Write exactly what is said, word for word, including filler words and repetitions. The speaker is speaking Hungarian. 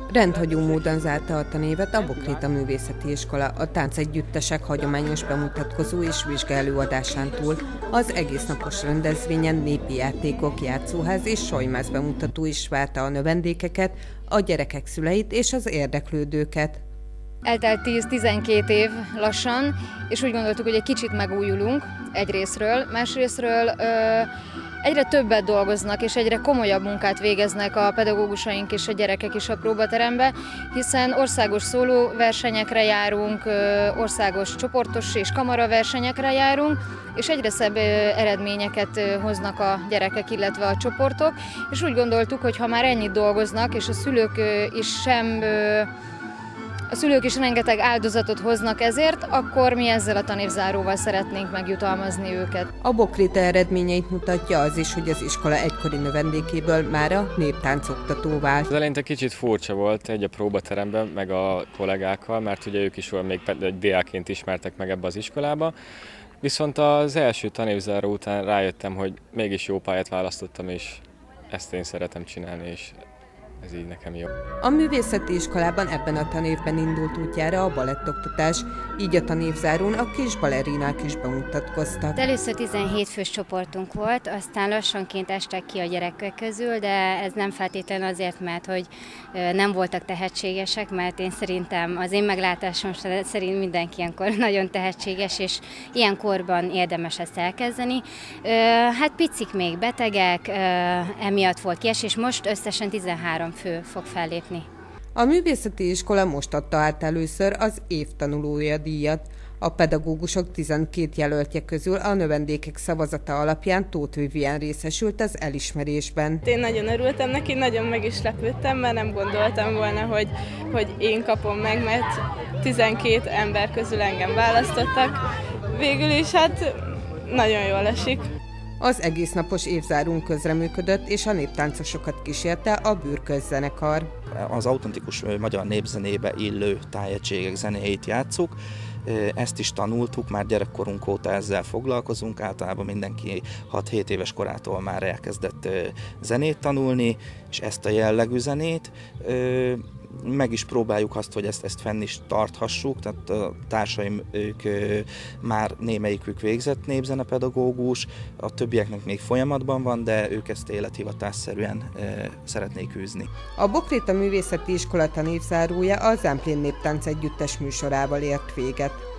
Rendhagyó módon zárta a tanévet a Bokréta Művészeti Iskola. A táncegyüttesek hagyományos bemutatkozó és vizsgaelőadásán túl az egésznapos rendezvényen népi játékok, játszóház és sajmász bemutató is várta a növendékeket, a gyerekek szüleit és az érdeklődőket. Eltelt tíz-tizenkét év lassan, és úgy gondoltuk, hogy egy kicsit megújulunk egyrészről, másrészről ö, egyre többet dolgoznak, és egyre komolyabb munkát végeznek a pedagógusaink és a gyerekek is a próbaterembe, hiszen országos szólóversenyekre járunk, ö, országos csoportos és kamaraversenyekre járunk, és egyre szebb ö, eredményeket ö, hoznak a gyerekek, illetve a csoportok, és úgy gondoltuk, hogy ha már ennyit dolgoznak, és a szülők ö, is sem... Ö, A szülők is rengeteg áldozatot hoznak ezért, akkor mi ezzel a tanévzáróval szeretnénk megjutalmazni őket. A Bokréta eredményeit mutatja az is, hogy az iskola egykori növendékéből mára néptáncoktató vált. Az eleinte kicsit furcsa volt egy a próbateremben, meg a kollégákkal, mert ugye ők is még diákként ismertek meg ebbe az iskolába. Viszont az első tanévzáró után rájöttem, hogy mégis jó pályát választottam, és ezt én szeretem csinálni, és ez így nekem jó. A művészeti iskolában ebben a tanévben indult útjára a balettoktatás, így a tanévzárón a kis balerinák is bemutatkoztak. Először tizenhét fős csoportunk volt, aztán lassanként estek ki a gyerekek közül, de ez nem feltétlenül azért, mert hogy nem voltak tehetségesek, mert én szerintem, az én meglátásom szerint mindenki ilyenkor nagyon tehetséges, és ilyen korban érdemes ezt elkezdeni. Hát picik még betegek, emiatt volt kiesés, most összesen tizenhárom fő fog fellépni. A művészeti iskola most adta át először az év tanulója díjat. A pedagógusok tizenkét jelöltje közül a növendékek szavazata alapján Tóth Vivien részesült az elismerésben. Én nagyon örültem neki, nagyon meg is lepődtem, mert nem gondoltam volna, hogy, hogy én kapom meg, mert tizenkét ember közül engem választottak. Végül is hát nagyon jól esik. Az egésznapos évzárón közreműködött, és a néptáncosokat kísérte a Bürkös-zenekar. Az autentikus magyar népzenébe illő tájegységek zenéjét játsszuk. Ezt is tanultuk, már gyerekkorunk óta ezzel foglalkozunk, általában mindenki hat-hét éves korától már elkezdett zenét tanulni, és ezt a jellegű zenét. Meg is próbáljuk azt, hogy ezt, ezt fenn is tarthassuk, tehát a társaim, ők már némelyikük végzett népzenepedagógus, a többieknek még folyamatban van, de ők ezt élethivatásszerűen szeretnék űzni. A Bokréta Művészeti Iskola tanévzárója a Zemplén Néptánc Együttes műsorával ért véget.